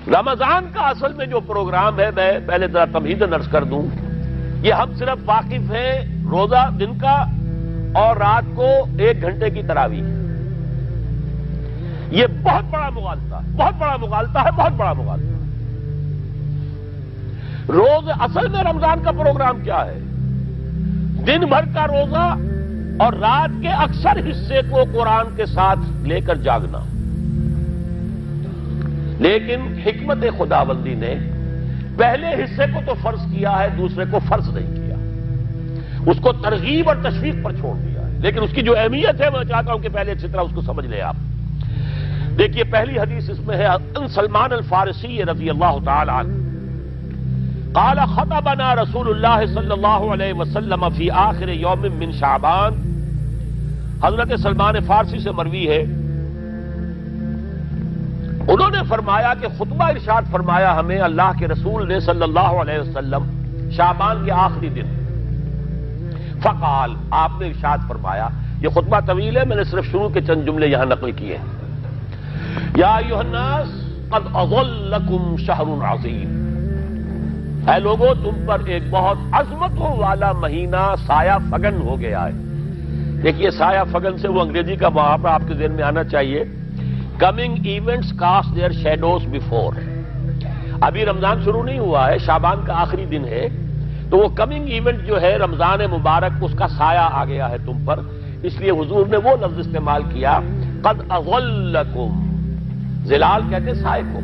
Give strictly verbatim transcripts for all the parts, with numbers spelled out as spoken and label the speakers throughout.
Speaker 1: رمضان کا اصل میں جو پروگرام ہے، میں پہلے ذرا تمہیداً عرض کر دوں، یہ ہم صرف واقف ہیں روزہ دن کا اور رات کو ایک گھنٹے کی تراویح۔ یہ بہت بڑا مغالطہ ہے، بہت بڑا مغالطہ ہے، بہت بڑا مغالطہ ہے۔ روز اصل میں رمضان کا پروگرام کیا ہے؟ دن بھر کا روزہ اور رات کے اکثر حصے کو قرآن کے ساتھ لے کر جاگنا۔ لیکن حکمت خداوندی نے پہلے حصے کو تو فرض کیا ہے، دوسرے کو فرض نہیں کیا، اس کو ترغیب اور تشویق پر چھوڑ دیا ہے۔ لیکن اس کی جو اہمیت ہے میں چاہتا ہوں کہ پہلے اچھی طرح اس کو سمجھ لیں آپ۔ دیکھیے پہلی حدیث اس میں ہے، ان سلمان الفارسی رضی اللہ تعالی عنہ قال خطبنا رسول اللہ صلی اللہ علیہ وسلم فی آخر یوم من شعبان۔ حضرت سلمان فارسی سے مروی ہے، انہوں نے فرمایا کہ خطبہ ارشاد فرمایا ہمیں اللہ کے رسول نے صلی اللہ علیہ وسلم شعبان کے آخری دن۔ فقال، آپ نے ارشاد فرمایا، یہ خطبہ طویل ہے، میں نے صرف شروع کے چند جملے یہاں نقل کیے ہیں۔ یا ایھا الناس قد اظلکم شہر عظیم، اے لوگوں تم پر ایک بہت عظمتوں والا مہینہ سایہ فگن ہو گیا ہے۔ دیکھیے سایہ فگن سے وہ انگریزی کا محاورہ آپ کے ذہن میں آنا چاہیے، coming events cast their shadows before. ابھی رمضان شروع نہیں ہوا ہے، شعبان کا آخری دن ہے، تو وہ کمنگ ایونٹ جو ہے رمضان مبارک، اس کا سایہ آ گیا ہے تم پر، اس لیے حضور نے وہ لفظ استعمال کیا قد اظلکم، ظلال کہتے سائے کو،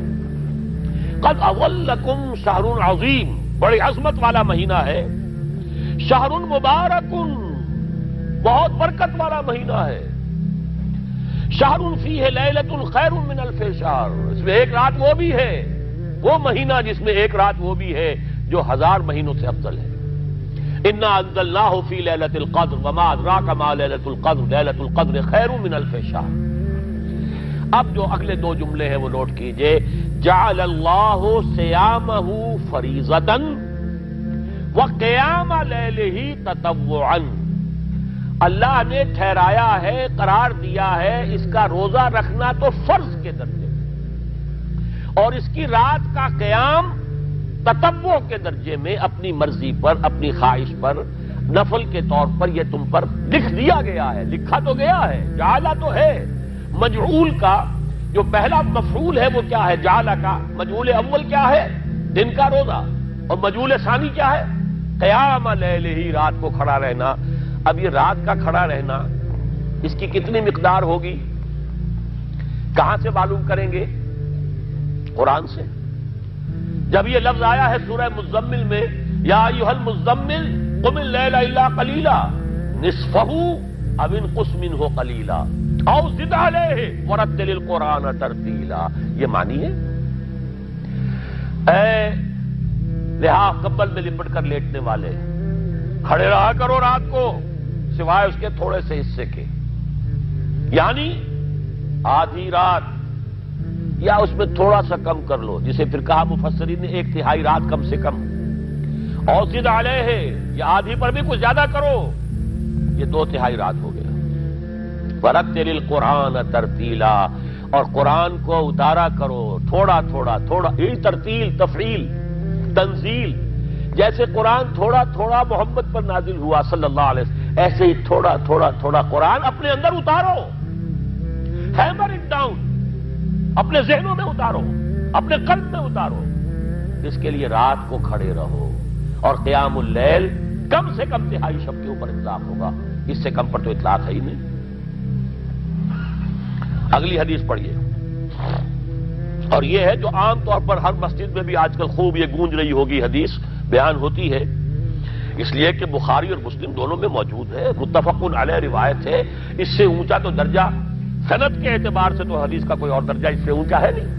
Speaker 1: قد اظلکم شہر عظیم، بڑی عظمت والا مہینہ ہے، شہر مبارک، بہت برکت والا مہینہ ہے، شہر فیہ لیلۃ خیر من الف شہر، اس میں ایک رات وہ بھی ہے، وہ مہینہ جس میں ایک رات وہ بھی ہے جو ہزار مہینوں سے افضل ہے۔ انا انزلناہ فی لیلۃ القدر وما ادراک ما لیلۃ القدر لیلۃ القدر خیر من الف شہر۔ اب جو اگلے دو جملے ہیں وہ نوٹ کیجئے، جعل اللہ صیامہ فریضۃ وقیام لیلہ تطوعا، اللہ نے ٹھہرایا ہے، قرار دیا ہے اس کا روزہ رکھنا تو فرض کے درجے میں، اور اس کی رات کا قیام تطوع کے درجے میں، اپنی مرضی پر، اپنی خواہش پر، نفل کے طور پر یہ تم پر لکھ دیا گیا ہے، لکھا تو گیا ہے، جعلہ تو ہے۔ مجعول کا جو پہلا مفعول ہے وہ کیا ہے؟ جعلہ کا مجعول اول کیا ہے؟ دن کا روزہ، اور مجعول ثانی کیا ہے؟ قیام لیلہ، رات کو کھڑا رہنا۔ اب یہ رات کا کھڑا رہنا اس کی کتنی مقدار ہوگی؟ کہاں سے معلوم کریں گے؟ قرآن سے۔ جب یہ لفظ آیا ہے سورہ مزمل میں، یا ایھا المزمل قم اللیل الا قلیلا نصفہ او انقص منہ قلیلا او زد علیہ ورتل القرآن ترتیلا، یہ معنی ہے۔ اے لحاظ کمبل میں لپٹ کر لیٹنے والے، کھڑے رہا کرو رات کو سوائے اس کے تھوڑے سے حصے کے، یعنی آدھی رات یا اس میں تھوڑا سا کم کر لو، جسے پھر کہا مفسرین نے ایک تہائی رات کم سے کم، اور زد علیہ یا آدھی پر بھی کچھ زیادہ کرو، یہ دو تہائی رات ہو گیا۔ ورتل القرآن ترتیلا، اور قرآن کو اتارا کرو تھوڑا تھوڑا تھوڑا، یہ ترتیل، تفعیل، تنزیل، جیسے قرآن تھوڑا تھوڑا محمد پر نازل ہوا صلی اللہ علیہ وسلم، ایسے ہی تھوڑا تھوڑا تھوڑا قرآن اپنے اندر اتارو، ہیمر اٹ ڈاؤن، اپنے ذہنوں میں اتارو، اپنے قلب میں اتارو۔ اس کے لیے رات کو کھڑے رہو، اور قیام اللیل کم سے کم تہائی شب کے اوپر اطلاق ہوگا، اس سے کم پر تو اطلاق ہے ہی نہیں۔ اگلی حدیث پڑھیے، اور یہ ہے جو عام طور پر ہر مسجد میں بھی آج کل خوب یہ گونج رہی ہوگی حدیث بیان ہوتی ہے، اس لیے کہ بخاری اور مسلم دونوں میں موجود ہے، متفق علیہ روایت ہے، اس سے اونچا تو درجہ سند کے اعتبار سے تو حدیث کا کوئی اور درجہ اس سے اونچا ہے نہیں۔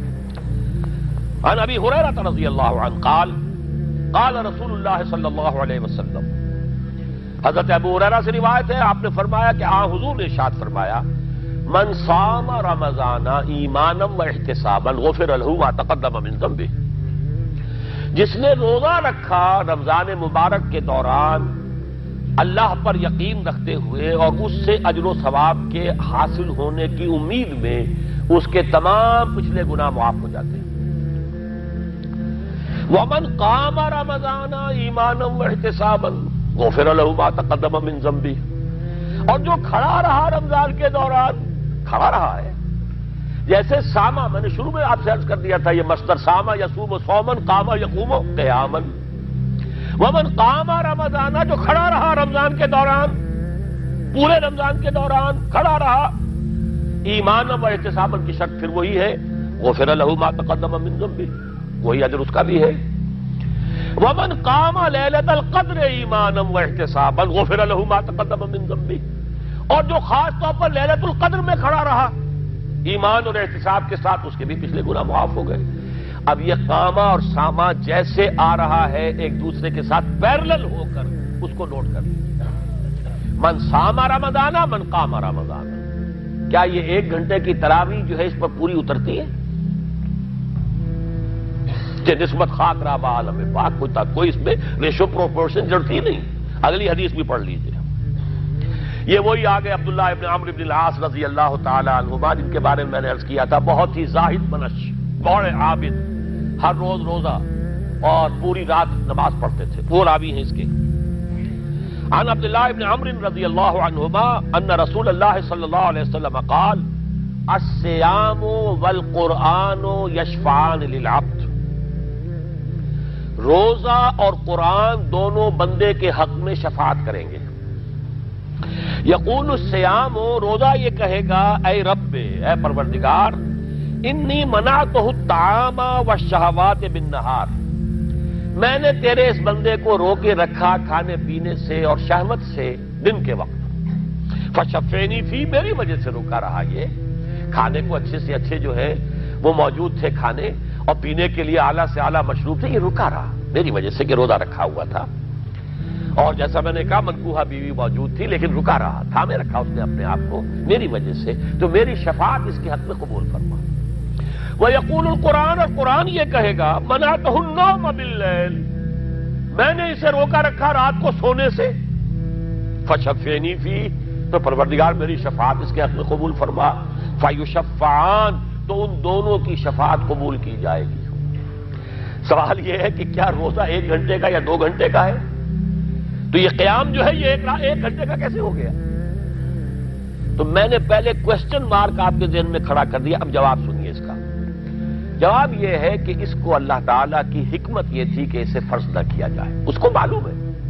Speaker 1: عن ابی ہریرہ رضی اللہ عنہ قال قال رسول اللہ صلی اللہ علیہ وسلم، حضرت ابو ہریرہ سے روایت ہے، آپ نے فرمایا کہ آن حضور نے ارشاد فرمایا، من صام رمضان ایمانا و احتسابا غفر له ما تقدم من ذنبه، جس نے روزہ رکھا رمضان مبارک کے دوران اللہ پر یقین رکھتے ہوئے اور اس سے اجر و ثواب کے حاصل ہونے کی امید میں، اس کے تمام پچھلے گناہ معاف ہو جاتے ہیں۔ ومن قام رمضان ایمانا واحتسابا غفر له ما تقدم من ذنبه، اور جو کھڑا رہا رمضان کے دوران، کھڑا رہا ہے جیسے ساما، میں نے شروع میں آپ سے عرض کر دیا تھا یہ مصدر ساما یصوم صومن قام یقوم قیاما، ومن قام رمضان، جو کھڑا رہا رمضان کے دوران، پورے رمضان کے دوران کھڑا رہا، ایمان و احتسابا کی شرط پھر وہی ہے، غفر له ما تقدم من ذنبه، وہی اجر اس کا بھی ہے، ومن قام لیلۃ القدر ایمانا واحتسابا غفر له ما تقدم من ذنبه، اور جو خاص طور پر لیلۃ القدر میں کھڑا رہا ایمان اور احتساب کے ساتھ، اس کے بھی پچھلے گناہ معاف ہو گئے۔ اب یہ قامہ اور سامہ جیسے آ رہا ہے ایک دوسرے کے ساتھ پیرلل ہو کر، اس کو نوٹ کر لیجیے، من سام رمضان من قام رمضان، کیا یہ ایک گھنٹے کی تراویح جو ہے اس پر پوری اترتی ہے؟ کہ نسبت خاک را با عالم پاک، کوئی تک کوئی اس میں ریشو پروپورشن جڑتی نہیں۔ اگلی حدیث بھی پڑھ لیجیے، یہ وہی آگے عبداللہ ابن عمرو بن العاص رضی اللہ تعالی عنہما، جن کے بارے میں میں نے عرض کیا تھا بہت ہی زاہد منش، بڑے عابد، ہر روز روزہ اور پوری رات نماز پڑھتے تھے، وہ راوی ہیں اس کے۔ عن عبداللہ ابن عمرو رضی اللہ عنہما ان رسول اللہ صلی اللہ علیہ وسلم قال الصیام والقرآن یشفعان للعبد، روزہ اور قرآن دونوں بندے کے حق میں شفاعت کریں گے۔ یقول الصیام، روزہ یہ کہے گا اے رب، اے پروردگار، انی منعتہ الطعام والشہوات بالنہار، میں نے تیرے اس بندے کو روکے رکھا کھانے پینے سے اور شہوت سے دن کے وقت، فشفینی فی، میری وجہ سے روکا رہا، یہ کھانے کو اچھے سے اچھے جو ہے وہ موجود تھے کھانے، اور پینے کے لیے اعلیٰ سے اعلیٰ مشروب تھے، یہ رکا رہا میری وجہ سے کہ روزہ رکھا ہوا تھا، اور جیسا میں نے کہا منکوحہ بیوی موجود تھی لیکن رکا رہا، تھامے رکھا اس نے اپنے آپ کو میری وجہ سے، تو میری شفاعت اس کے حق میں قبول فرما۔ وَيَقُولُ الْقُرْآنُ، اور قرآن یہ کہے گا مَنَعْتُهُ النَّوْمَ بِاللَّيْلِ، میں نے اسے روکا رکھا رات کو سونے سے، فَشَفِّعْنِي فِيهِ، تو پروردگار میری شفاعت اس کے حق میں قبول فرما، فَيُشَفَّعَانِ، تو ان دونوں کی شفاعت قبول کی جائے گی۔ سوال یہ ہے کہ کیا روزہ ایک گھنٹے کا یا دو گھنٹے کا ہے؟ تو یہ قیام جو ہے یہ ایک, ایک گھنٹے کا کیسے ہو گیا؟ تو میں نے پہلے کوشچن مارک آپ کے ذہن میں کھڑا کر دیا، اب جواب سنیے اس کا۔ جواب یہ ہے کہ اس کو اللہ تعالیٰ کی حکمت یہ تھی کہ اسے فرض نہ کیا جائے، اس کو معلوم ہے۔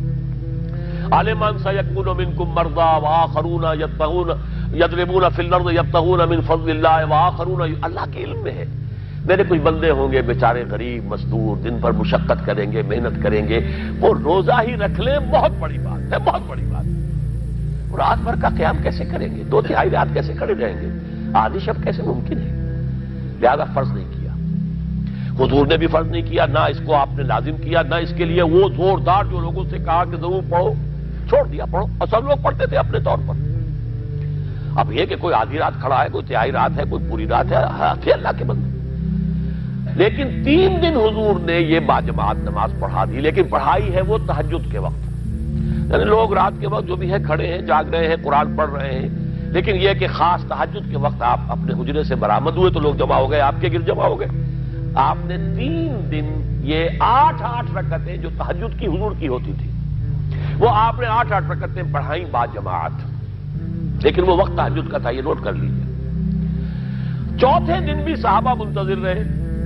Speaker 1: عالمان سیکون منکم مرضی وآخرون یبتغون یضربون فی الارض یبتغون من فضل اللہ وآخرون، اللہ کے علم میں ہے میرے کچھ بندے ہوں گے بیچارے غریب مزدور، دن بھر مشقت کریں گے، محنت کریں گے، وہ روزہ ہی رکھ لیں، بہت بڑی بات ہے، بہت بڑی بات ہے۔ رات بھر کا قیام کیسے کریں گے؟ دو تہائی رات کیسے کھڑے رہیں گے؟ آدھی شب کیسے ممکن ہے؟ لہذا فرض نہیں کیا، حضور نے بھی فرض نہیں کیا، نہ اس کو آپ نے لازم کیا، نہ اس کے لیے وہ زوردار جو لوگوں سے کہا کہ ضرور پڑھو، چھوڑ دیا پڑھو، اور سب لوگ پڑھتے تھے اپنے طور پر۔ اب یہ کہ کوئی آدھی رات کھڑا ہے، کوئی تہائی رات ہے، کوئی پوری رات ہے، تھے اللہ کے بندے۔ لیکن تین دن حضور نے یہ باجماعت نماز پڑھا دی، لیکن پڑھائی ہے وہ تہجد کے وقت، یعنی لوگ رات کے وقت جو بھی ہے کھڑے ہیں، جاگ رہے ہیں، قرآن پڑھ رہے ہیں، لیکن یہ کہ خاص تہجد کے وقت آپ اپنے حجرے سے برآمد ہوئے تو لوگ جمع ہو گئے، آپ کے گرد جمع ہو گئے۔ آپ نے تین دن یہ آٹھ آٹھ رکعتیں جو تہجد کی حضور کی ہوتی تھی، وہ آپ نے آٹھ آٹھ رکعتیں پڑھائیں باجماعت، لیکن وہ وقت تہجد کا تھا، یہ نوٹ کر لیجیے۔ چوتھے دن بھی صحابہ منتظر رہے،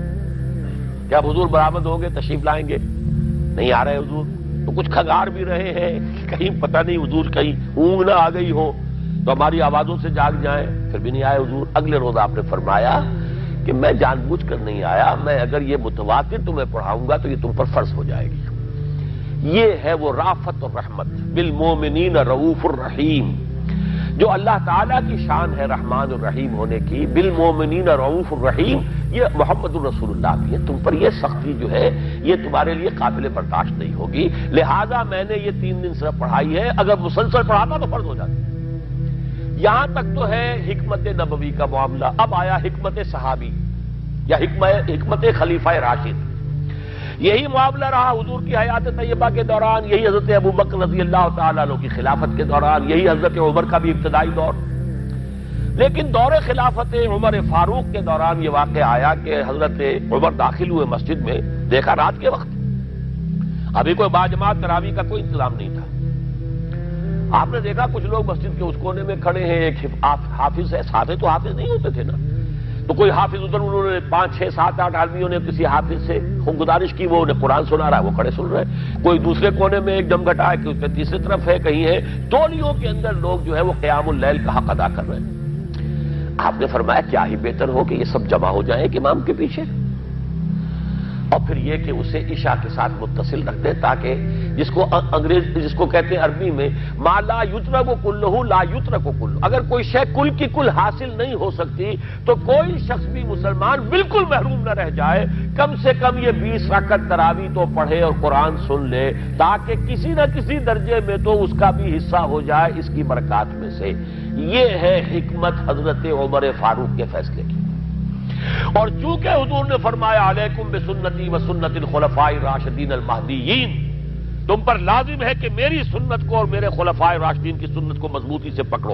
Speaker 1: کیا حضور برآمد ہوں گے، تشریف لائیں گے؟ نہیں آ رہے حضور، تو کچھ کھنگار بھی رہے ہیں، کہیں پتہ نہیں حضور کہیں اونگ نہ آ گئی ہو تو ہماری آوازوں سے جاگ جائیں، پھر بھی نہیں آئے حضور۔ اگلے روز آپ نے فرمایا کہ میں جان بوجھ کر نہیں آیا، میں اگر یہ متواتر تمہیں پڑھاؤں گا تو یہ تم پر فرض ہو جائے گی۔ یہ ہے وہ رافت اور رحمت، بالمومنین رؤوف الرحیم، جو اللہ تعالیٰ کی شان ہے رحمان الرحیم ہونے کی، بالمومنین رؤوف الرحیم، یہ محمد الرسول اللہ بھی ہے، تم پر یہ سختی جو ہے یہ تمہارے لیے قابل برداشت نہیں ہوگی، لہذا میں نے یہ تین دن صرف پڑھائی ہے، اگر مسلسل پڑھاتا تو فرض ہو جاتی۔ یہاں تک تو ہے حکمت نبوی کا معاملہ، اب آیا حکمت صحابی یا حکمت حکمت خلیفہ راشد۔ یہی معاملہ رہا حضور کی حیات طیبہ کے دوران، یہی حضرت ابوبکر رضی اللہ تعالیٰ عنہ کی خلافت کے دوران، یہی حضرت عمر کا بھی ابتدائی دور۔ لیکن دور خلافت عمر فاروق کے دوران یہ واقعہ آیا کہ حضرت عمر داخل ہوئے مسجد میں، دیکھا رات کے وقت ابھی کوئی باجماعت تراویح کا کوئی انتظام نہیں تھا، آپ نے دیکھا کچھ لوگ مسجد کے اس کونے میں کھڑے ہیں، ایک حافظ ہے، ساتھ تو حافظ نہیں ہوتے تھے نا، تو کوئی حافظ ادھر، انہوں نے پانچ چھ سات آٹھ آدمیوں نے کسی حافظ سے گزارش کی، وہ انہیں قرآن سنا رہا ہے، وہ کھڑے سن رہے ہیں، کوئی دوسرے کونے میں ایک دم گھٹا ہے کہ اس میں تیسری طرف ہے، کہیں ہے، تولیوں کے اندر لوگ جو ہے وہ قیام اللیل کا حق ادا کر رہے ہیں۔ آپ نے فرمایا کیا ہی بہتر ہو کہ یہ سب جمع ہو جائیں ایک امام کے پیچھے، اور پھر یہ کہ اسے عشاء کے ساتھ متصل رکھ دیں، تاکہ جس کو انگریز جس کو کہتے ہیں عربی میں ما لا یترک کلہ لا یترک کلہ، اگر کوئی شے کل کی کل حاصل نہیں ہو سکتی تو کوئی شخص بھی مسلمان بالکل محروم نہ رہ جائے، کم سے کم یہ بیس رکعت تراویح تو پڑھے اور قرآن سن لے، تاکہ کسی نہ کسی درجے میں تو اس کا بھی حصہ ہو جائے اس کی برکات میں سے۔ یہ ہے حکمت حضرت عمر فاروق کے فیصلے کی۔ اور چونکہ حضور نے فرمایا علیکم بسنتی و سنت الخلفاء الراشدین المہدیین، تم پر لازم ہے کہ میری سنت کو اور میرے خلفاء راشدین کی سنت کو مضبوطی سے پکڑو،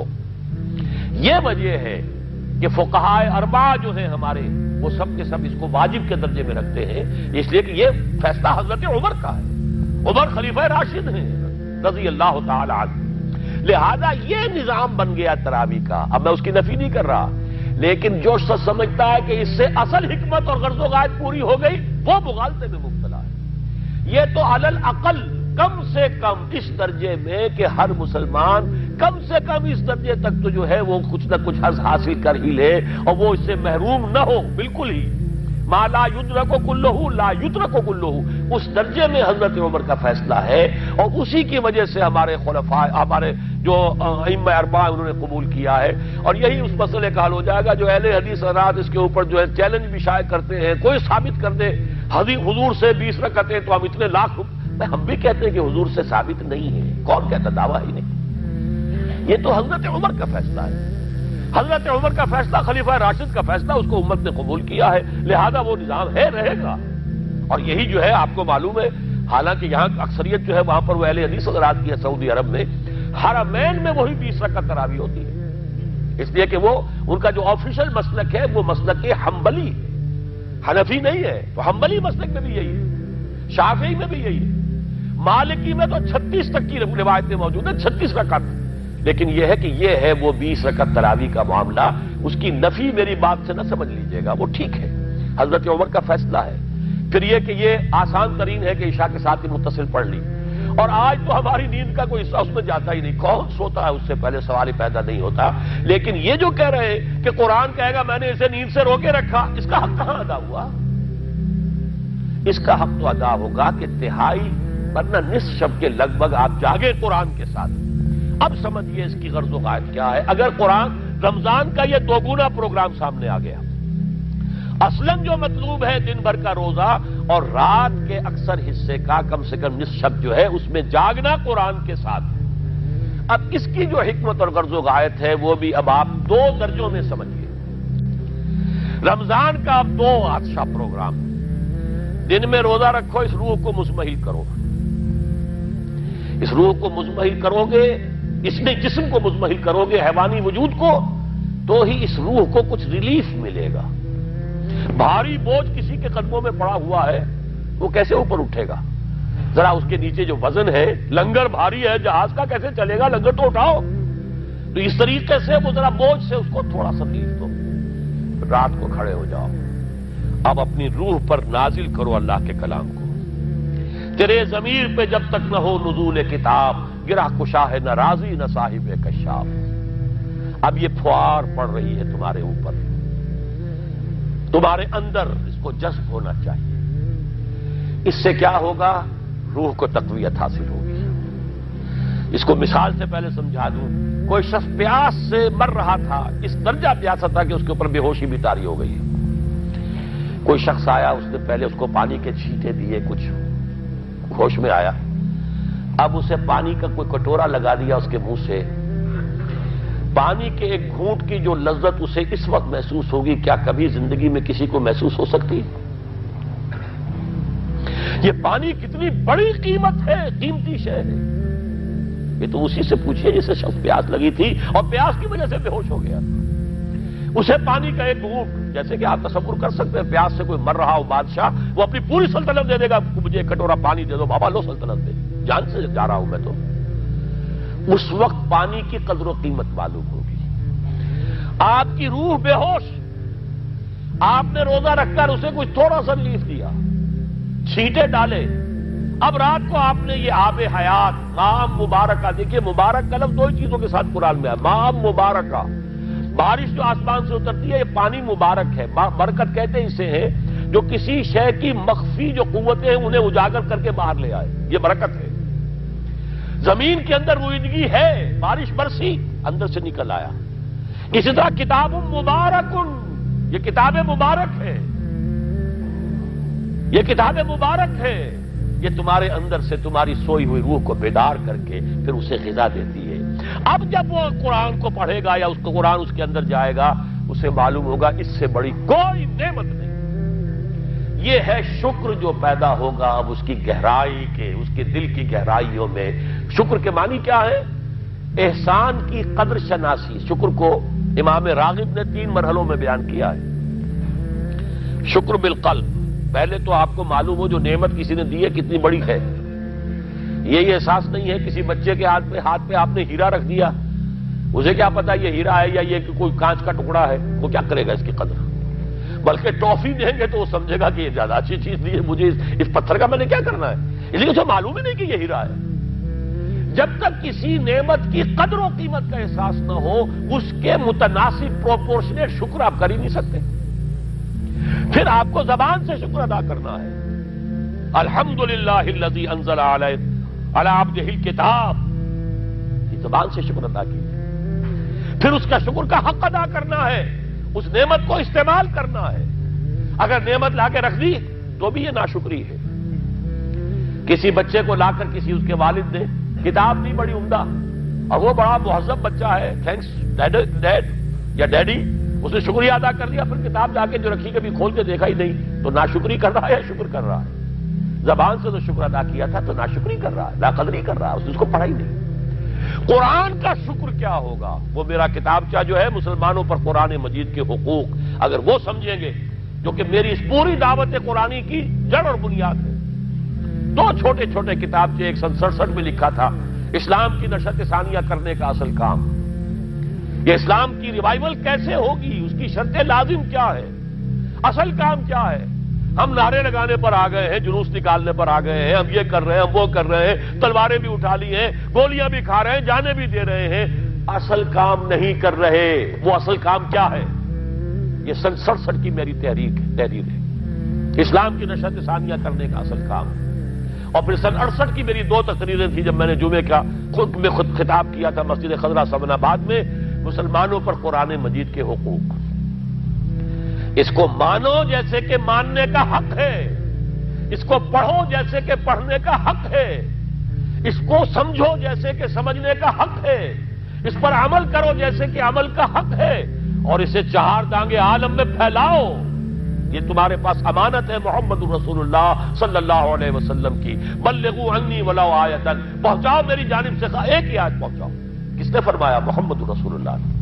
Speaker 1: یہ وجہ ہے کہ فقہاء اربعہ جو ہیں ہمارے، وہ سب کے سب اس کو واجب کے درجے میں رکھتے ہیں، اس لیے کہ یہ فیصلہ حضرت عمر کا ہے، عمر خلیفہ راشد ہیں رضی اللہ تعالی عنہ، لہذا یہ نظام بن گیا تراویح کا۔ اب میں اس کی نفی نہیں کر رہا، لیکن جو شخص سمجھتا ہے کہ اس سے اصل حکمت اور غرض و غایت پوری ہو گئی، وہ مغالطے میں مبتلا ہے۔ یہ تو علی الاقل کم سے کم اس درجے میں کہ ہر مسلمان کم سے کم اس درجے تک تو جو ہے وہ کچھ نہ کچھ حظ حاصل کر ہی لے، اور وہ اس سے محروم نہ ہو بالکل ہی۔ ما لا یدرک کلہ لا یترک کلہ، اس درجے میں حضرت عمر کا فیصلہ ہے، اور اسی کی وجہ سے ہمارے خلفاء، ہمارے جو ائمہ اربعہ انہوں نے قبول کیا ہے، اور یہی اس مسئلے کا حل ہو جائے گا۔ جو اہل حدیث حضرات اس کے اوپر جو ہے چیلنج بھی شائع کرتے ہیں، کوئی ثابت کر دے حضور سے بیس رکعتیں تو ہم اتنے لاکھ روپے، ہم بھی کہتے ہیں کہ حضور سے ثابت نہیں ہے، کون کہتا دعویٰ ہی نہیں، یہ تو حضرت عمر کا فیصلہ ہے، حضرت عمر کا فیصلہ، خلیفہ راشد کا فیصلہ، اس کو امت نے قبول کیا ہے، لہذا وہ نظام ہے، رہے گا۔ اور یہی جو ہے آپ کو معلوم ہے، حالانکہ یہاں اکثریت جو ہے وہاں پر وہ اہل حدیث حضرات کی ہے سعودی عرب میں، حرمین میں وہی بیس رکعت تراویح ہوتی ہے، اس لیے کہ وہ ان کا جو آفیشل مسلک ہے وہ مسلک حنبلی، حنفی نہیں ہے، تو حنبلی مسلک میں بھی یہی ہے، شافعی میں بھی یہی ہے، مالکی میں تو چھتیس تک کی روایتیں موجود ہیں، چھتیس رکعت، لیکن یہ ہے کہ یہ ہے وہ بیس رکعت تراویح کا معاملہ، اس کی نفی میری بات سے نہ سمجھ لیجئے گا، وہ ٹھیک ہے، حضرت عمر کا فیصلہ ہے۔ پھر یہ کہ یہ آسان ترین ہے کہ عشاء کے ساتھ ہی متصل پڑھ لی، اور آج تو ہماری نیند کا کوئی حصہ اس میں جاتا ہی نہیں، کون سوتا ہے اس سے پہلے سوال ہی پیدا نہیں ہوتا، لیکن یہ جو کہہ رہے ہیں کہ قرآن کہے گا میں نے اسے نیند سے روکے رکھا، اس کا حق کہاں ادا ہوا؟ اس کا حق تو ادا ہوگا کہ تہائی ورنہ نصف شب کے لگ بھگ آپ جاگے قرآن کے ساتھ۔ اب سمجھیے اس کی غرض و غایت کیا ہے۔ اگر قرآن رمضان کا یہ دوگنا پروگرام سامنے آ گیا، اصلاً جو مطلوب ہے دن بھر کا روزہ اور رات کے اکثر حصے کا کم سے کم نصف شب جو ہے اس میں جاگنا قرآن کے ساتھ، اب اس کی جو حکمت اور غرض و غایت ہے وہ بھی اب آپ دو درجوں میں سمجھیے۔ رمضان کا اب دو حادثہ پروگرام، دن میں روزہ رکھو، اس روح کو مزمحل کرو، اس روح کو مزمحل کرو گے، اس نے جسم کو مزمحل کرو گے، حیوانی وجود کو، تو ہی اس روح کو کچھ ریلیف ملے گا۔ بھاری بوجھ کسی کے قدموں میں پڑا ہوا ہے، وہ کیسے اوپر اٹھے گا؟ ذرا اس کے نیچے جو وزن ہے، لنگر بھاری ہے، جہاز کا کیسے چلے گا؟ لنگر تو اٹھاؤ۔ تو اس طریقے سے وہ ذرا بوجھ سے اس کو تھوڑا سا ریلیف دو، رات کو کھڑے ہو جاؤ، اب اپنی روح پر نازل کرو اللہ کے کلام کو۔ تیرے ضمیر پہ جب تک نہ ہو نزول کتاب، گرہ کشا ہے نہ راضی نہ صاحب کشاف۔ اب یہ پھوار پڑ رہی ہے تمہارے اوپر، تمہارے اندر اس کو جذب ہونا چاہیے۔ اس سے کیا ہوگا؟ روح کو تقویت حاصل ہوگی۔ اس کو مثال سے پہلے سمجھا دوں، کوئی شخص پیاس سے مر رہا تھا، اس درجہ پیاسا تھا کہ اس کے اوپر بے ہوشی بھی طاری ہو گئی۔ کوئی شخص آیا، اس نے پہلے اس کو پانی کے چھینٹے دیے، کچھ ہوش میں آیا، اب اسے پانی کا کوئی کٹورا لگا دیا اس کے منہ سے، پانی کے ایک گھونٹ کی جو لذت اسے اس وقت محسوس ہوگی، کیا کبھی زندگی میں کسی کو محسوس ہو سکتی؟ یہ پانی کتنی بڑی قیمت ہے، قیمتی شے ہے، یہ تو اسی سے پوچھئے جسے شخص پیاس لگی تھی اور پیاس کی وجہ سے بے ہوش ہو گیا۔ اسے پانی کا ایک گھونٹ، جیسے کہ آپ تصور کر سکتے ہیں پیاس سے کوئی مر رہا ہو بادشاہ، وہ اپنی پوری سلطنت دے دے گا، مجھے ایک کٹورا پانی دے دو بابا، لو سلطنت دے، جان سے جا رہا ہوں میں تو۔ اس وقت پانی کی قدر و قیمت معلوم ہوگی۔ آپ کی روح بے ہوش، آپ نے روزہ رکھ کر اسے کوئی تھوڑا سا ریلیف دیا، چھینٹے ڈالے، اب رات کو آپ نے یہ آب حیات مام مبارکہ، دیکھیے مبارک کا لفظ دو ہی چیزوں کے ساتھ قرآن میں ہے، مام مبارکہ، بارش جو آسمان سے اترتی ہے یہ پانی مبارک ہے، برکت کہتے ہیں اسے ہیں جو کسی شے کی مخفی جو قوتیں ہیں انہیں اجاگر کر کے باہر لے آئے، یہ برکت ہے۔ زمین کے اندر روئیدگی ہے، بارش برسی اندر سے نکل آیا۔ اسی طرح کتاب مبارک، یہ کتاب مبارک ہے، یہ کتاب مبارک ہے، یہ تمہارے اندر سے تمہاری سوئی ہوئی روح کو بیدار کر کے پھر اسے غذا دیتی ہے۔ اب جب وہ قرآن کو پڑھے گا یا اس کو قرآن اس کے اندر جائے گا، اسے معلوم ہوگا اس سے بڑی کوئی نعمت نہیں۔ یہ ہے شکر جو پیدا ہوگا اب اس کی گہرائی کے، اس کے دل کی گہرائیوں میں۔ شکر کے معنی کیا ہے؟ احسان کی قدر شناسی۔ شکر کو امام راغب نے تین مرحلوں میں بیان کیا ہے۔ شکر بالقلب، پہلے تو آپ کو معلوم ہو جو نعمت کسی نے دی ہے کتنی بڑی ہے، یہ احساس نہیں ہے۔ کسی بچے کے ہاتھ پہ ہاتھ پہ آپ نے ہیرا رکھ دیا، اسے کیا پتا یہ ہیرا ہے یا یہ کوئی کانچ کا ٹکڑا ہے، وہ کیا کرے گا اس کی قدر؟ بلکہ ٹافی دیں گے تو وہ سمجھے گا کہ یہ زیادہ اچھی چیز دی ہے مجھے، اس پتھر کا میں نے کیا کرنا ہے، اس لیے اسے معلوم ہی نہیں کہ یہ ہیرا ہے۔ جب تک کسی نعمت کی قدر و قیمت کا احساس نہ ہو، اس کے متناسب پروپورشنیٹ شکر آپ کر ہی نہیں سکتے۔ پھر آپ کو زبان سے شکر ادا کرنا ہے۔ الحمدللہ الذی انزل علی علی عبدہ الکتاب، یہ زبان سے شکر ادا کیجیے۔ پھر اس کا شکر کا حق ادا کرنا ہے، اس نعمت کو استعمال کرنا ہے۔ اگر نعمت لا کے رکھ دی تو بھی یہ ناشکری ہے۔ کسی بچے کو لا کر کسی اس کے والد نے کتاب دی بڑی عمدہ، اور وہ بڑا مہذب بچہ ہے، تھینکس ڈیڈ ڈیڈ یا ڈیڈی، اس نے شکریہ ادا کر دیا، پھر کتاب جا کے جو رکھی کبھی کھول کے دیکھا ہی نہیں، تو ناشکری کر رہا ہے یا شکر کر رہا ہے؟ زبان سے تو شکر ادا کیا تھا تو ناشکری کر رہا ہے، لاقدری کر رہا ہے، اس نے اس کو پڑھا ہی نہیں۔ قرآن کا شکر کیا ہوگا؟ وہ میرا کتابچہ جو ہے مسلمانوں پر قرآن مجید کے حقوق، اگر وہ سمجھیں گے، جو کہ میری اس پوری دعوت قرآنی کی جڑ اور بنیاد ہے۔ دو چھوٹے چھوٹے کتابچے ایک سن سڑسٹھ میں لکھا تھا، اسلام کی نشت ثانیہ کرنے کا اصل کام، یہ اسلام کی ریوائول کیسے ہوگی، اس کی شرط لازم کیا ہے، اصل کام کیا ہے۔ ہم نعرے لگانے پر آ گئے ہیں، جلوس نکالنے پر آ گئے ہیں، ہم یہ کر رہے ہیں، ہم وہ کر رہے ہیں، تلواریں بھی اٹھا لی ہیں، گولیاں بھی کھا رہے ہیں، جانے بھی دے رہے ہیں، اصل کام نہیں کر رہے۔ وہ اصل کام کیا ہے؟ یہ سن سڑسٹھ کی میری تحریک تحریر ہے، اسلام کی نشت ثانیہ کرنے کا اصل کام۔ اور پھر سن اڑسٹھ کی میری دو تقریریں تھیں جب میں نے جمعے کا خود میں خود خطاب کیا تھا مسجد خضرہ سمن آباد میں، مسلمانوں پر قرآن مجید کے حقوق۔ اس کو مانو جیسے کہ ماننے کا حق ہے، اس کو پڑھو جیسے کہ پڑھنے کا حق ہے، اس کو سمجھو جیسے کہ سمجھنے کا حق ہے، اس پر عمل کرو جیسے کہ عمل کا حق ہے، اور اسے چہار دانگے عالم میں پھیلاؤ۔ یہ تمہارے پاس امانت ہے محمد رسول اللہ صلی اللہ علیہ وسلم کی۔ بلغوا عنی ولو آیۃ، پہنچاؤ میری جانب سے ایک ہی آیت پہنچاؤ۔ کس نے فرمایا؟ محمد رسول اللہ نے۔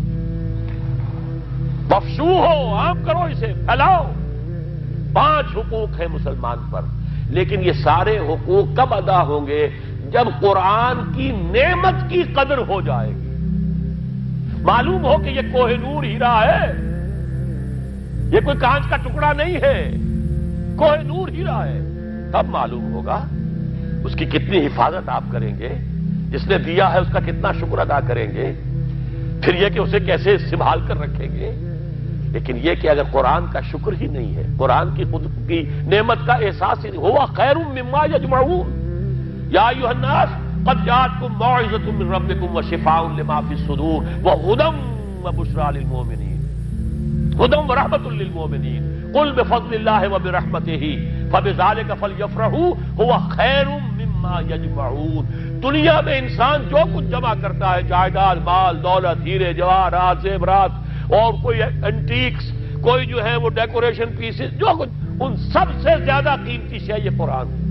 Speaker 1: مفشو ہو، عام کرو اسے، پھیلاؤ۔ پانچ حقوق ہیں مسلمان پر، لیکن یہ سارے حقوق کب ادا ہوں گے؟ جب قرآن کی نعمت کی قدر ہو جائے گی، معلوم ہو کہ یہ کوہ نور ہیرا ہے، یہ کوئی کانچ کا ٹکڑا نہیں ہے، کوہ نور ہیرا ہے، تب معلوم ہوگا اس کی کتنی حفاظت آپ کریں گے، جس نے دیا ہے اس کا کتنا شکر ادا کریں گے، پھر یہ کہ اسے کیسے سنبھال کر رکھیں گے۔ لیکن یہ کہ اگر قرآن کا شکر ہی نہیں ہے، قرآن کی خود کی نعمت کا احساس ہی نہیں، ہوا خیر مما یجمعون، یا ایھا الناس قد جاءتکم موعظۃ من ربکم وشفاء لما فی الصدور وہدی وبشریٰ للمؤمنین، ہدی ورحمۃ للمؤمنین، قل بفضل اللہ وبرحمتہ فبذلک فلیفرحوا ھو خیر مما یجمعون۔ دنیا میں انسان جو کچھ جمع کرتا ہے، جائیداد، مال، دولت، ہیرے جواہرات، زیورات اور کوئی اینٹیکس، کوئی جو ہے وہ ڈیکوریشن پیسز، جو کچھ، ان سب سے زیادہ قیمتی شے یہ قرآن ہے۔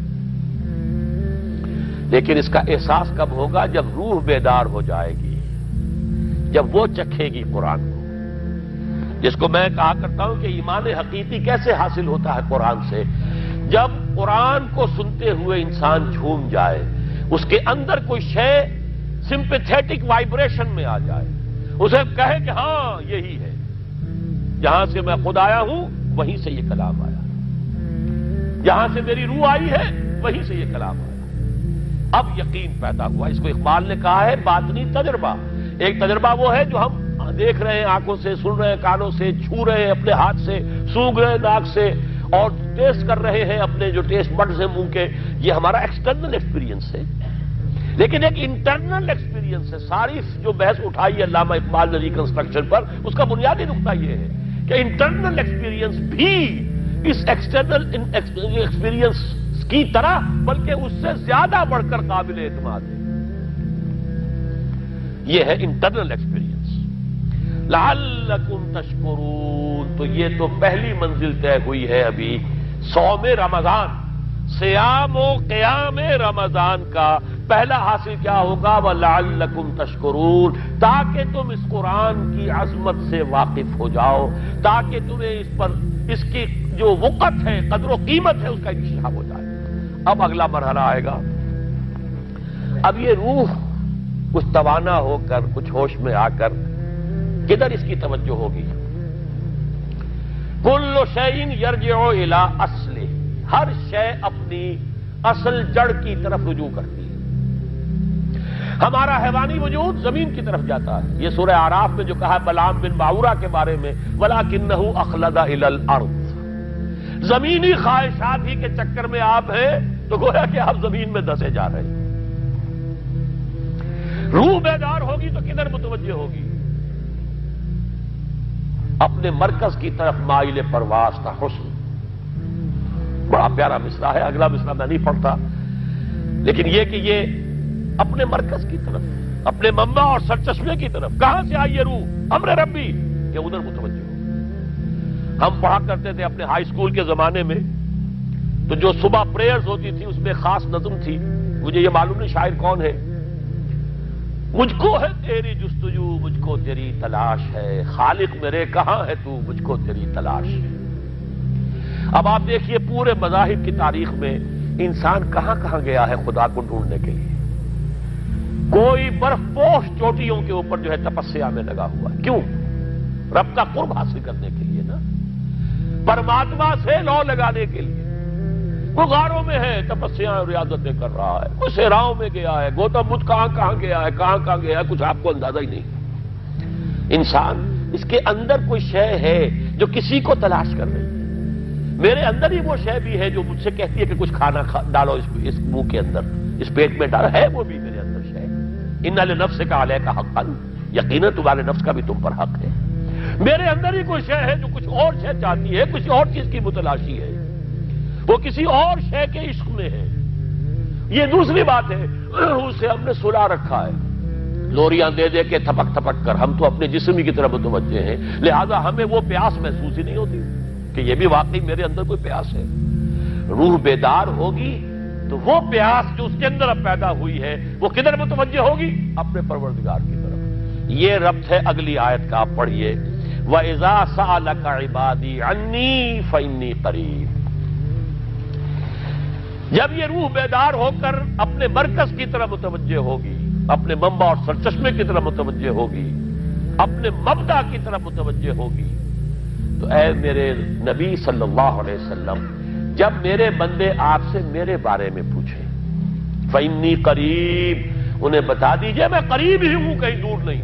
Speaker 1: لیکن اس کا احساس کب ہوگا؟ جب روح بیدار ہو جائے گی، جب وہ چکھے گی قرآن کو۔ جس کو میں کہا کرتا ہوں کہ ایمان حقیقی کیسے حاصل ہوتا ہے قرآن سے؟ جب قرآن کو سنتے ہوئے انسان جھوم جائے، اس کے اندر کوئی شے سمپیتھیٹک وائبریشن میں آ جائے، اسے کہے کہ ہاں یہی ہے، جہاں سے میں خود آیا ہوں وہیں سے یہ کلام آیا، جہاں سے میری روح آئی ہے وہیں سے یہ کلام آیا، اب یقین پیدا ہوا۔ اس کو اقبال نے کہا ہے باطنی تجربہ۔ ایک تجربہ وہ ہے جو ہم دیکھ رہے ہیں آنکھوں سے، سن رہے ہیں کانوں سے، چھو رہے ہیں اپنے ہاتھ سے، سونگھ رہے ہیں ناک سے، اور ٹیسٹ کر رہے ہیں اپنے جو ٹیسٹ بڈز ہیں منہ کے، یہ ہمارا ایکسٹرنل ایکسپیرینس ہے۔ لیکن ایک انٹرنل ایکسپیرینس ہے۔ ساری جو بحث اٹھائی ہے علامہ اقبال نے ریکنسٹرکشن پر، اس کا بنیادی نقطہ یہ ہے کہ انٹرنل ایکسپیرینس بھی اس ایکسٹرنل ایکسپیرینس کی طرح بلکہ اس سے زیادہ بڑھ کر قابل اعتماد ہے۔ یہ ہے انٹرنل ایکسپیرینس۔ لعلکم تشکرون، تو یہ تو پہلی منزل طے ہوئی ہے ابھی صوم رمضان، صیام و قیام رمضان کا پہلا حاصل کیا ہوگا؟ وَلَعَلَّكُمْ تَشْكُرُونَ، تاکہ تم اس قرآن کی عظمت سے واقف ہو جاؤ، تاکہ تمہیں اس پر اس کی جو وقت ہے، قدر و قیمت ہے، اس کا انکشاف ہو جائے۔ اب اگلا مرحلہ آئے گا۔ اب یہ روح کچھ توانا ہو کر، کچھ ہوش میں آ کر کدھر اس کی توجہ ہوگی؟ کل شیء یرجع الی اصلہ، ہر شے اپنی اصل جڑ کی طرف رجوع کرتی ہے۔ ہمارا حیوانی وجود زمین کی طرف جاتا ہے۔ یہ سورہ اعراف میں جو کہا بلعام بن باورہ کے بارے میں، وَلَكِنَّهُ أَخْلَدَ إِلَى الْأَرْضِ، زمینی خواہشات ہی کے چکر میں آپ ہیں تو گویا کہ آپ زمین میں دسے جا رہے ہیں۔ روح بیدار ہوگی تو کدھر متوجہ ہوگی؟ اپنے مرکز کی طرف مائل پرواز تھا حسن۔ بڑا پیارا مصرع ہے، اگلا مصرع میں نہیں پڑھتا، لیکن یہ کہ یہ اپنے مرکز کی طرف، اپنے منبع اور سرچشمے کی طرف، کہاں سے آئی یہ روح؟ امر ربی، کہ ادھر متوجہ ہو۔ ہم پڑھا کرتے تھے اپنے ہائی اسکول کے زمانے میں، تو جو صبح پریئرز ہوتی تھی اس میں خاص نظم تھی، مجھے یہ معلوم نہیں شاعر کون ہے، مجھ کو ہے تیری جستجو، مجھ کو تیری تلاش ہے، خالق میرے کہاں ہے تو، مجھ کو تیری تلاش ہے۔ اب آپ دیکھیے پورے مذاہب کی تاریخ میں انسان کہاں کہاں گیا ہے خدا کو ڈھونڈنے کے لیے۔ کوئی برف پوش چوٹیوں کے اوپر جو ہے تپسیا میں لگا ہوا ہے، کیوں؟ رب کا قرب حاصل کرنے کے لیے نا، پرماتما سے لو لگانے کے لیے۔ وہ غاروں میں ہے، تپسیا اور ریاضتیں کر رہا ہے، وہ صحراؤں میں گیا ہے، گوتم بدھ کہاں کہاں گیا ہے، کہاں کہاں گیا ہے، کچھ آپ کو اندازہ ہی نہیں۔ انسان اس کے اندر کوئی شے ہے جو کسی کو تلاش کر رہی ہے۔ میرے اندر ہی وہ شے بھی ہے جو مجھ سے کہتی ہے کہ کچھ کھانا کھا ڈالو اس, اس منہ کے اندر، اس پیٹ میں ڈالو، ہے وہ بھی میرے اندر شے۔ ان لنفسک علیک حقا، یقیناً تمہارے نفس کا بھی تم پر حق ہے۔ میرے اندر ہی کوئی شے ہے جو کچھ اور شے چاہتی ہے، کسی اور چیز کی متلاشی ہے، وہ کسی اور شے کے عشق میں ہے۔ یہ دوسری بات ہے، اسے ہم نے سلا رکھا ہے لوریاں دے دے کے، تھپک تھپک کر۔ ہم تو اپنے جسم ہی کی طرف متوجہ ہیں، لہذا ہمیں وہ پیاس محسوس ہی نہیں ہوتی کہ یہ بھی واقعی میرے اندر کوئی پیاس ہے۔ روح بیدار ہوگی تو وہ پیاس جو اس کے اندر اب پیدا ہوئی ہے وہ کدھر متوجہ ہوگی؟ اپنے پروردگار کی طرف۔ یہ ربط ہے اگلی آیت کا، آپ پڑھیے، وَإِذَا سَأَلَكَ عِبَادِي عَنِّي فَإِنِّي قَرِيبٌ۔ جب یہ روح بیدار ہو کر اپنے مرکز کی طرف متوجہ ہوگی، اپنے منبع اور سرچشمے کی طرف متوجہ ہوگی، اپنے مبدا کی طرف متوجہ ہوگی، تو اے میرے نبی صلی اللہ علیہ وسلم، جب میرے بندے آپ سے میرے بارے میں پوچھیں، فَإِنِّي قَرِيب، انہیں بتا دیجئے میں قریب ہی ہوں، کہیں دور نہیں،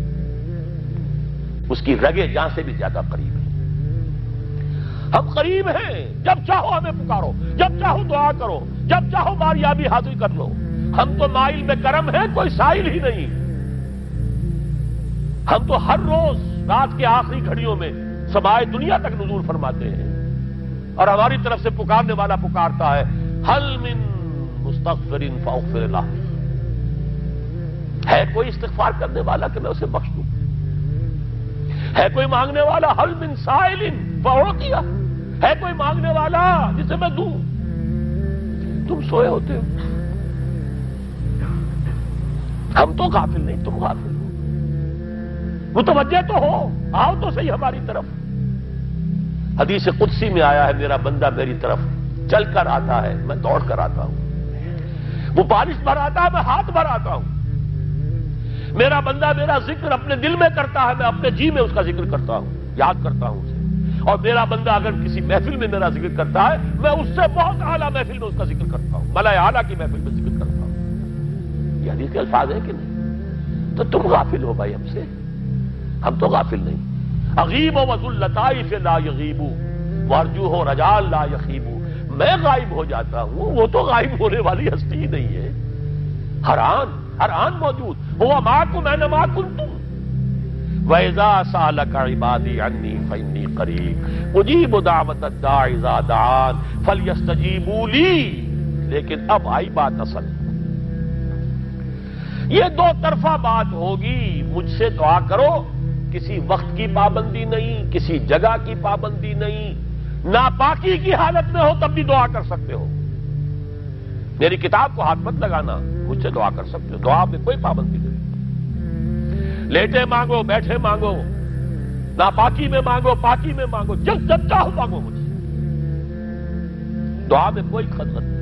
Speaker 1: اس کی رگے جاں سے بھی زیادہ قریب ہے۔ ہم قریب ہیں، جب چاہو ہمیں پکارو، جب چاہو دعا کرو، جب چاہو باریابی حاصل کر لو۔ ہم تو مائل میں کرم ہیں، کوئی سائل ہی نہیں۔ ہم تو ہر روز رات کے آخری گھڑیوں میں سمائے دنیا تک نزول فرماتے ہیں، اور ہماری طرف سے پکارنے والا پکارتا ہے، حل من مستغفر فاغفر لہ، ہے کوئی استغفار کرنے والا کہ میں اسے بخش دوں؟ ہے کوئی مانگنے والا، حل من سائل فاعطیہ، ہے کوئی مانگنے والا جسے میں دوں؟ تم سوئے ہوتے ہو، ہم تو غافل نہیں، تم غافل ہو۔ متوجہ تو ہو، آؤ تو صحیح ہماری طرف۔ حدیث قدسی میں آیا ہے میرا بندہ میری طرف چل کر آتا ہے، میں دوڑ کر آتا ہوں۔ وہ بارش بھراتا ہے، میں ہاتھ بھراتا ہوں۔ میرا بندہ میرا ذکر اپنے دل میں کرتا ہے، میں اپنے جی میں اس کا ذکر کرتا ہوں، یاد کرتا ہوں اسے۔ اور میرا بندہ اگر کسی محفل میں میرا ذکر کرتا ہے، میں اس سے بہت اعلیٰ محفل میں اس کا ذکر کرتا ہوں، ملائے اعلیٰ کی محفل میں ذکر کرتا ہوں۔ یہ حدیث کے الفاظ ہیں کہ نہیں؟ تو تم غافل ہو بھائی ہم سے، ہم تو غافل نہیں۔ اغیب و وذو اللطائف لا یغیب وارجوہ رجال لا یخیب، میں غائب ہو جاتا ہوں، وہ تو غائب ہونے والی ہستی ہی نہیں ہے، ہر آن ہر آن موجود، هو معکم اینما کنتم۔ وَإِذَا سَأَلَكَ عِبَادِي عَنِّي فَإِنِّي قَرِيبٌ أُجِيبُ دَعْوَةَ الدَّاعِ إِذَا دَعَانِ فَلْيَسْتَجِیبُوا لِی۔ لیکن اب آئی بات اصل، یہ دو طرفہ بات ہوگی، مجھ سے دعا کرو، کسی وقت کی پابندی نہیں، کسی جگہ کی پابندی نہیں، ناپاکی کی حالت میں ہو تب بھی دعا کر سکتے ہو، میری کتاب کو ہاتھ مت لگانا، مجھ سے دعا کر سکتے ہو، دعا میں کوئی پابندی نہیں، لیٹے مانگو بیٹھے مانگو، ناپاکی میں مانگو پاکی میں مانگو، جب جب چاہو مانگو مجھ سے، دعا میں کوئی خطرہ نہیں۔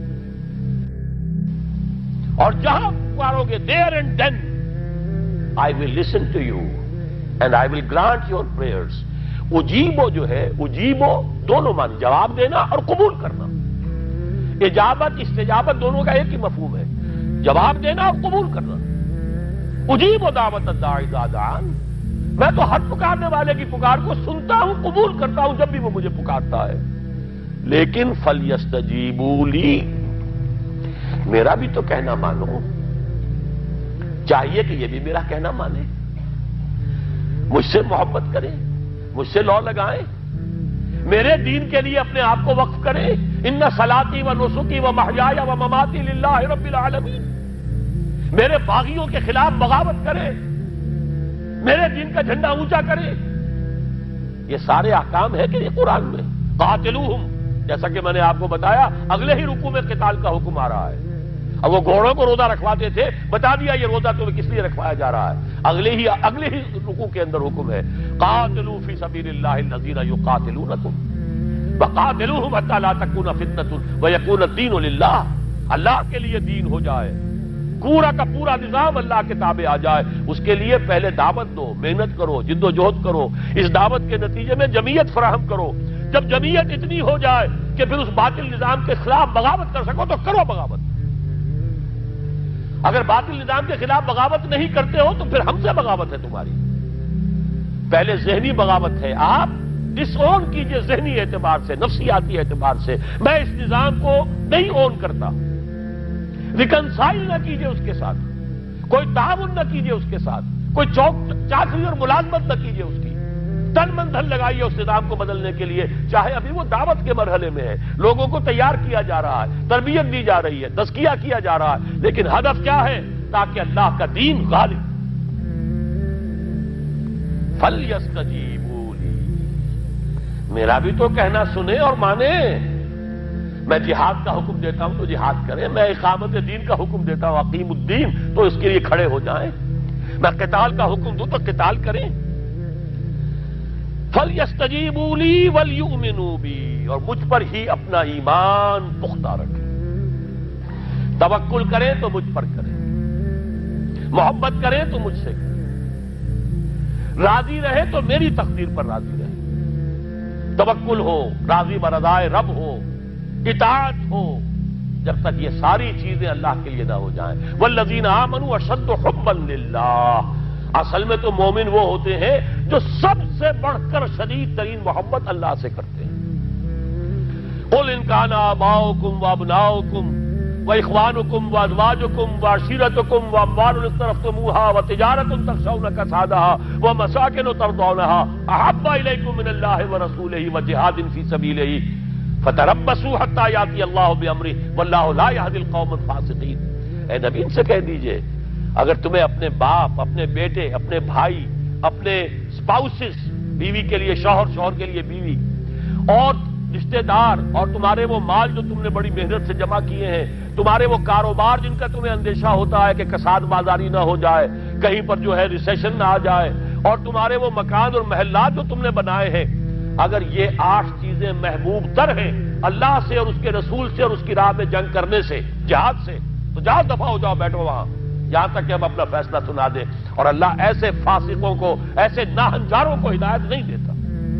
Speaker 1: اور جہاں پکارو گے there and then I will listen to you and I will grant your prayers۔ اجیبو جو ہے، اجیبو دونوں مان، جواب دینا اور قبول کرنا، اجابت استجابت دونوں کا ایک ہی مفہوم ہے، جواب دینا اور قبول کرنا۔ اجیب دعوت الداعی اذا دعان، میں تو ہر پکارنے والے کی پکار کو سنتا ہوں، قبول کرتا ہوں جب بھی وہ مجھے پکارتا ہے، لیکن فلیستجیبوا لی، میرا بھی تو کہنا مانو، چاہیے کہ یہ بھی میرا کہنا مانے، مجھ سے محبت کریں، مجھ سے لو لگائیں، میرے دین کے لیے اپنے آپ کو وقف کریں۔ ان صلاتی و نسکی و محیای و مماتی للہ رب العالمین، میرے باغیوں کے خلاف بغاوت کریں، میرے دین کا جھنڈا اونچا کریں، یہ سارے احکام ہے کہ یہ قرآن میں۔ قاتلوہم، جیسا کہ میں نے آپ کو بتایا اگلے ہی رکوع میں قتال کا حکم آ رہا ہے، اب وہ گھوڑوں کو روزہ رکھواتے تھے، بتا دیا یہ روزہ تمہیں کس لیے رکھوایا جا رہا ہے، اگلے ہی اگلے ہی رکوع کے اندر حکم ہے، قاتلوا فی سبیل اللہ الذین یقاتلونکم وقاتلوہم حتی لا تکون فتنۃ ویکون الدین للہ، اللہ کے لیے دین ہو جائے، پورا کا پورا نظام اللہ کے تابع آ جائے، اس کے لیے پہلے دعوت دو، محنت کرو، جد و جہد کرو، اس دعوت کے نتیجے میں جمعیت فراہم کرو، جب جمعیت اتنی ہو جائے کہ پھر اس باطل نظام کے خلاف بغاوت کر سکو تو کرو بغاوت، اگر باطل نظام کے خلاف بغاوت نہیں کرتے ہو تو پھر ہم سے بغاوت ہے تمہاری، پہلے ذہنی بغاوت ہے، آپ ڈس اون کیجئے ذہنی اعتبار سے، نفسیاتی اعتبار سے، میں اس نظام کو نہیں اون کرتا، ریکنسائل نہ کیجئے اس کے ساتھ، کوئی تعاون نہ کیجئے اس کے ساتھ، کوئی چوک چاکری اور ملازمت نہ کیجئے اس کی، تن من دھن لگائیے اس نظام کو بدلنے کے لیے، چاہے ابھی وہ دعوت کے مرحلے میں ہے، لوگوں کو تیار کیا جا رہا ہے، تربیت دی جا رہی ہے، تزکیہ کیا جا رہا ہے، لیکن ہدف کیا ہے؟ تاکہ اللہ کا دین غالب۔ فَلْيَسْتَجِیبُوا لِی، میرا بھی تو کہنا سنیں اور مانیں، میں جہاد کا حکم دیتا ہوں تو جہاد کریں، میں اقامت دین کا حکم دیتا ہوں اقیم الدین تو اس کے لیے کھڑے ہو جائیں، میں قتال کا حکم دوں تو قتال کریں۔ فَلْيَسْتَجِیبُوا لِی وَلْیُؤْمِنُوا بِی، اور مجھ پر ہی اپنا ایمان پختہ رکھیں، توکل کریں تو مجھ پر کریں، محبت کریں تو مجھ سے کریں، راضی رہے تو میری تقدیر پر راضی رہے، توکل ہو، راضی برضائے رب ہو، اطاعت ہو، جب تک یہ ساری چیزیں اللہ کے لیے نہ ہو جائیں۔ والذین آمنوا اشد حبا للہ، اصل میں تو مومن وہ ہوتے ہیں جو سب سے بڑھ کر شدید ترین محبت اللہ سے کرتے ہیں۔ قل ان کان آباؤکم وابناؤکم واخوانکم وازواجکم وعشیرتکم واموال اقترفتموها وتجارۃ تخشون کسادها ومساکن ترضونها احب الیکم من اللہ ورسولہ وجہاد فی سبیلہ فتربصوا حتی یاتی اللہ بامرہ واللہ لا یہدی القوم الفاسقین۔ اے نبی ان سے کہہ دیجئے اگر تمہیں اپنے باپ، اپنے بیٹے، اپنے بھائی، اپنے اسپاؤسز، بیوی کے لیے شوہر، شوہر کے لیے بیوی، اور رشتہ دار، اور تمہارے وہ مال جو تم نے بڑی محنت سے جمع کیے ہیں، تمہارے وہ کاروبار جن کا تمہیں اندیشہ ہوتا ہے کہ کساد بازاری نہ ہو جائے، کہیں پر جو ہے ریسیشن نہ آ جائے، اور تمہارے وہ مکان اور محلات جو تم نے بنائے ہیں، اگر یہ آٹھ چیزیں محبوب تر ہیں اللہ سے اور اس کے رسول سے اور اس کی راہ میں جنگ کرنے سے، جہاد سے، تو جاؤ دفع ہو جاؤ، بیٹھو وہاں یہاں تک کہ ہم اپنا فیصلہ سنا دیں۔ اور اللہ ایسے فاسقوں کو، ایسے ناہنجاروں کو ہدایت نہیں دیتا۔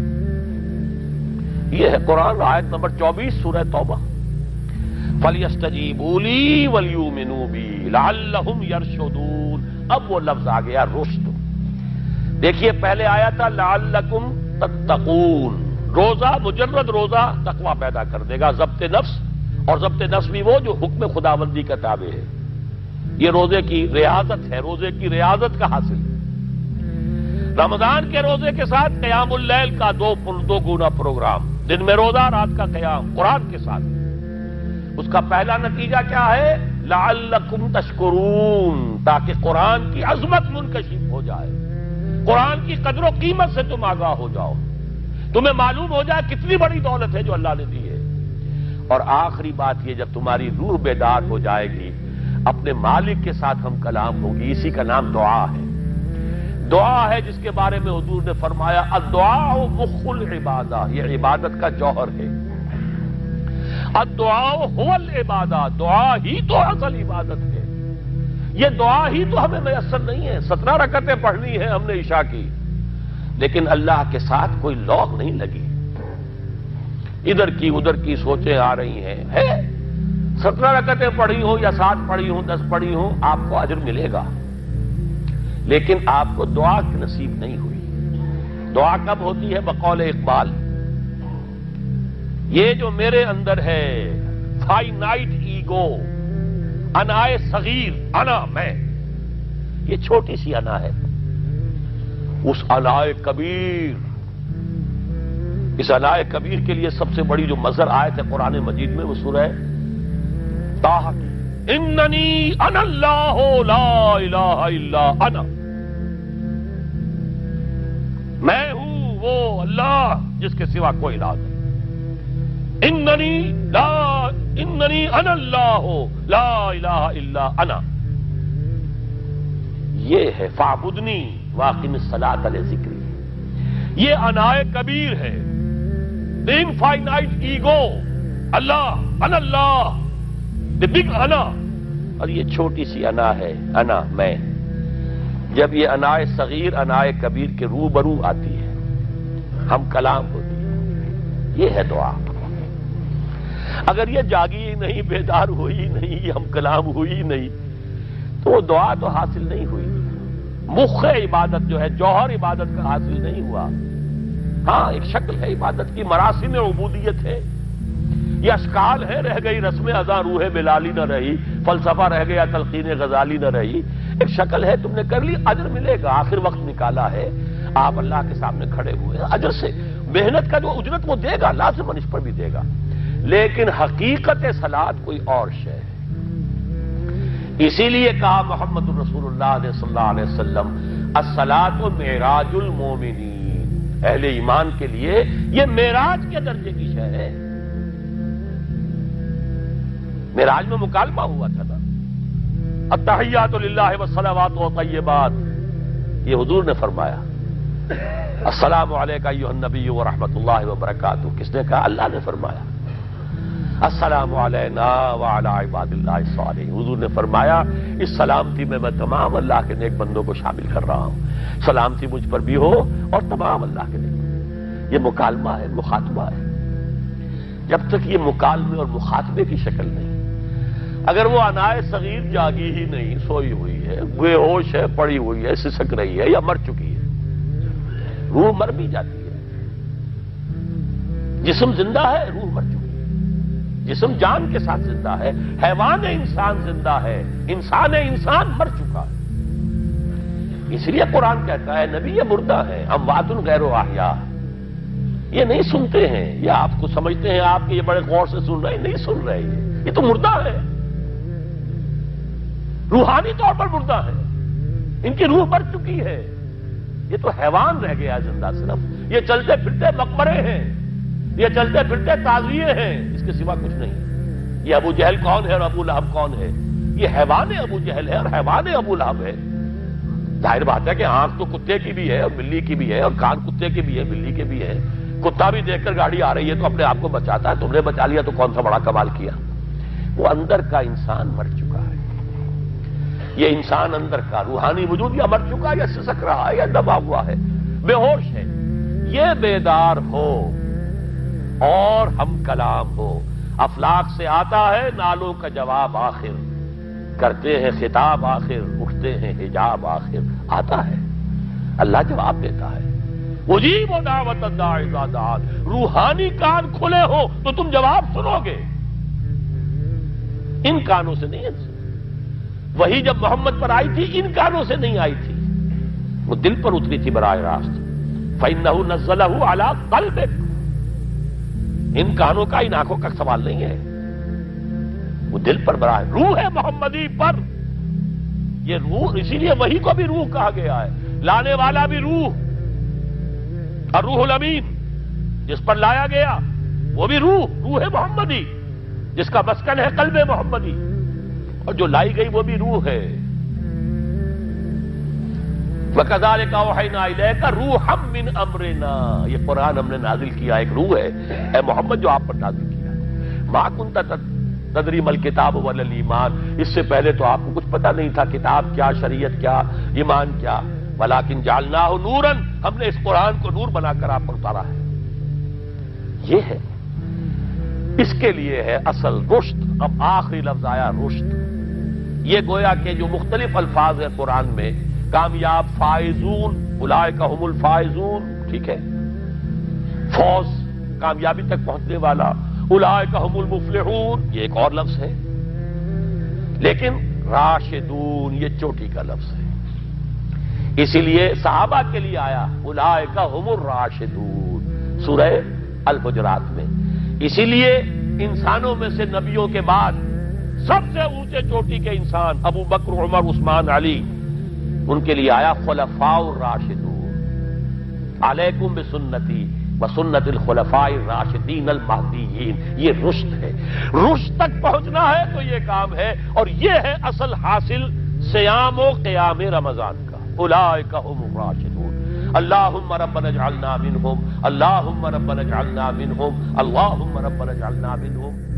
Speaker 1: یہ ہے قرآن، آیت نمبر چوبیس سورہ توبہ۔ فَلْيَسْتَجِيبُوا لِي وَلْيُؤْمِنُوا بِي لَعَلَّهُمْ يَرْشُدُونَ۔ اب وہ لفظ آ گیا رشد۔ دیکھیے پہلے آیا تھا لعلکم تتقون، روزہ، مجرد روزہ تقوی پیدا کر دے گا، ضبط نفس، اور ضبط نفس بھی وہ جو حکم خداوندی کا تابع ہے۔ یہ روزے کی ریاضت ہے، روزے کی ریاضت کا حاصل ہے۔ رمضان کے روزے کے ساتھ قیام اللیل کا دو دو گنا پروگرام، دن میں روزہ، رات کا قیام قرآن کے ساتھ۔ اس کا پہلا نتیجہ کیا ہے؟ لعلکم تشکرون، تاکہ قرآن کی عظمت منکشف ہو جائے، قرآن کی قدر و قیمت سے تم آگاہ ہو جاؤ، تمہیں معلوم ہو جائے کتنی بڑی دولت ہے جو اللہ نے دی ہے۔ اور آخری بات یہ، جب تمہاری روح بیدار ہو جائے گی، اپنے مالک کے ساتھ ہم کلام ہوگی، اسی کا نام دعا ہے۔ دعا ہے جس کے بارے میں حضور نے فرمایا الدعاء مخ العبادہ، یہ عبادت کا جوہر ہے۔ الدعاء هو العبادہ، دعا ہی تو اصل عبادت ہے۔ یہ دعا ہی تو ہمیں میسر نہیں ہے۔ سترہ رکعتیں پڑھنی ہے ہم نے عشاء کی، لیکن اللہ کے ساتھ کوئی لوگ نہیں لگی، ادھر کی ادھر کی سوچیں آ رہی ہیں۔ ہے سترہ رکعتیں پڑھی ہوں یا سات پڑھی ہوں، دس پڑھی ہوں، آپ کو اجر ملے گا، لیکن آپ کو دعا کی نصیب نہیں ہوئی۔ دعا کب ہوتی ہے؟ بقول اقبال، یہ جو میرے اندر ہے فائنائٹ ایگو، انائے صغیر، انا میں، یہ چھوٹی سی انا ہے، اس انائے کبیر، اس انائے کبیر کے لیے سب سے بڑی جو مظہر آیت ہے قرآن مجید میں وہ سورہ طٰہٰ کی، اننی انا اللہ لا الہ الا انا، میں ہوں وہ اللہ جس کے سوا کوئی الہ نہیں۔ اننی لا اننی انا اللہ لا الہ الا انا، یہ ہے فاعبدنی واقم الصلاۃ لذکری، یہ انائے کبیر ہے، the infinite ego، اللہ، انا اللہ، the big انا، اور یہ چھوٹی سی انا ہے، انا میں۔ جب یہ انائے صغیر انائے کبیر کے روبرو آتی ہے، ہم کلام ہوتی ہے، یہ ہے دعا۔ اگر یہ جاگی ہی نہیں، بیدار ہوئی نہیں، ہم کلام ہوئی نہیں، تو وہ دعا تو حاصل نہیں ہوئی، مخ عبادت جو ہے، جوہر عبادت کا حاصل نہیں ہوا۔ ہاں ایک شکل ہے عبادت کی، مراسم عبودیت ہے، یہ اشکال ہے، رہ گئی رسم اذاں روح بلالی نہ رہی، فلسفہ رہ گیا تلقین غزالی نہ رہی، ایک شکل ہے، تم نے کر لی، اجر ملے گا، آخر وقت نکالا ہے، آپ اللہ کے سامنے کھڑے ہوئے ہیں، اجر سے محنت کا جو اجرت وہ دے گا، لازم اس پر بھی دے گا، لیکن حقیقت صلاۃ کوئی اور شے ہے۔ اسی لیے کہا محمد الرسول اللہ علیہ صلی اللہ علیہ وسلم الصلاۃ معراج المومنین، اہل ایمان کے لیے یہ معراج کے درجے کی شے ہے۔ معراج میں مکالمہ ہوا تھا نا، التحیات للہ والصلوات والطیبات، یہ حضور نے فرمایا السلام علیکہ ایھا النبی ورحمۃ اللہ وبرکاتہ، کس نے کہا؟ اللہ نے فرمایا السلام علینا وعلی عباد اللہ الصالحین، حضور نے فرمایا اس سلامتی میں میں تمام اللہ کے نیک بندوں کو شامل کر رہا ہوں، سلامتی مجھ پر بھی ہو اور تمام اللہ کے نیک۔ یہ مکالمہ ہے، مخاطبہ ہے۔ جب تک یہ مکالمے اور مخاطبے کی شکل نہیں، اگر وہ انائے صغیر جاگی ہی نہیں، سوئی ہوئی ہے، بے ہوش ہے، پڑی ہوئی ہے، سسک رہی ہے یا مر چکی ہے، روح مر بھی جاتی ہے، جسم زندہ ہے، روح مر چکی ہے، جسم جان کے ساتھ زندہ ہے، حیوان انسان زندہ ہے، انسان انسان مر چکا ہے۔ اس لیے قرآن کہتا ہے نبی یہ مردہ ہے، اموات غیر احیاء، یہ نہیں سنتے ہیں، یہ آپ کو سمجھتے ہیں آپ کے یہ بڑے غور سے سن رہے ہیں، نہیں سن رہے ہیں، یہ تو مردہ ہے، روحانی طور پر مردہ ہے، ان کی روح مر چکی ہے، یہ تو حیوان رہ گیا زندہ، صرف یہ چلتے پھرتے مقبرے ہیں، یہ چلتے پھرتے تعزیے ہیں، اس کے سوا کچھ نہیں۔ یہ ابو جہل کون ہے اور ابو لہب کون ہے؟ یہ حیوان ابو جہل ہے اور حیوان ابو لہب ہے۔ ظاہر بات ہے کہ آنکھ تو کتے کی بھی ہے اور بلی کی بھی ہے اور کان کتے کے بھی ہے بلی کے بھی ہے. کتا بھی دیکھ کر گاڑی آ رہی ہے تو اپنے آپ کو بچاتا ہے. تم نے بچا لیا تو کون سا بڑا کمال کیا. وہ اندر کا انسان مر چکا ہے. یہ انسان اندر کا روحانی وجود یا مر چکا ہے یا سسک رہا ہے یا دبا ہوا ہے, بے ہوش ہے. یہ بیدار ہو اور ہم کلام ہو. افلاک سے آتا ہے نالوں کا جواب آخر, کرتے ہیں خطاب آخر, اٹھتے ہیں حجاب آخر. آتا ہے اللہ جواب دیتا ہے. اجیب دعوت الداعی اذا دعان. روحانی کان کھلے ہو تو تم جواب سنو گے, ان کانوں سے نہیں. وہی جب محمد پر آئی تھی ان کانوں سے نہیں آئی تھی, وہ دل پر اتری تھی براہ راست. فَإِنَّهُ نَزَّلَهُ عَلَىٰ قَلْبِكَ. ان کانوں کا ان آنکھوں کا سوال نہیں ہے, وہ دل پر براہ روح ہے محمدی پر. یہ روح اسی لیے وہی کو بھی روح کہا گیا ہے. لانے والا بھی روح, اور روح الامین جس پر لایا گیا وہ بھی روح, روح محمدی جس کا مسکن ہے قلب محمدی, اور جو لائی گئی وہ بھی روح ہے. وَكَذَلِكَ أَوْحَيْنَا إِلَيْكَ رُوحًا مِّنْ أَمْرِنَا. یہ قرآن ہم نے نازل کیا, ایک روح ہے اے محمد جو آپ پر نازل کیا. مَا كُنْتَ تَدْرِي مَا الْكِتَابُ وَلَا الْإِيمَانُ. اس سے پہلے تو آپ کو کچھ پتہ نہیں تھا, کتاب کیا, شریعت کیا, ایمان کیا. وَلَٰكِنْ جَعَلْنَاهُ نُورًا. ہم نے اس قرآن کو نور بنا کر آپ پر اتارا ہے. یہ ہے, اس کے لیے ہے اصل رشد. اب آخری لفظ آیا رشد. یہ گویا کہ جو مختلف الفاظ ہیں قرآن میں, کامیاب, فائزون, اولئک هم الفائزون, ٹھیک ہے, فوز, کامیابی تک پہنچنے والا, اولئک هم المفلحون, یہ ایک اور لفظ ہے. لیکن راشدون یہ چوٹی کا لفظ ہے, اسی لیے صحابہ کے لیے آیا اولئک هم الراشدون سورہ الحجرات میں. اسی لیے انسانوں میں سے نبیوں کے بعد سب سے اونچے چوٹی کے انسان ابو بکر, عمر, عثمان, علی, ان کے لیے آیا خلفاء الراشدون. علیکم بسنتی وسنت الخلفاء الراشدین المہدیین. یہ رشد ہے. رشد تک پہنچنا ہے تو یہ کام ہے, اور یہ ہے اصل حاصل صیام و قیام رمضان کا. اولئک هم الراشدون. اللہم ربنا اجعلنا منہم, اللہم ربنا اجعلنا منہم, اللہم ربنا اجعلنا منہم.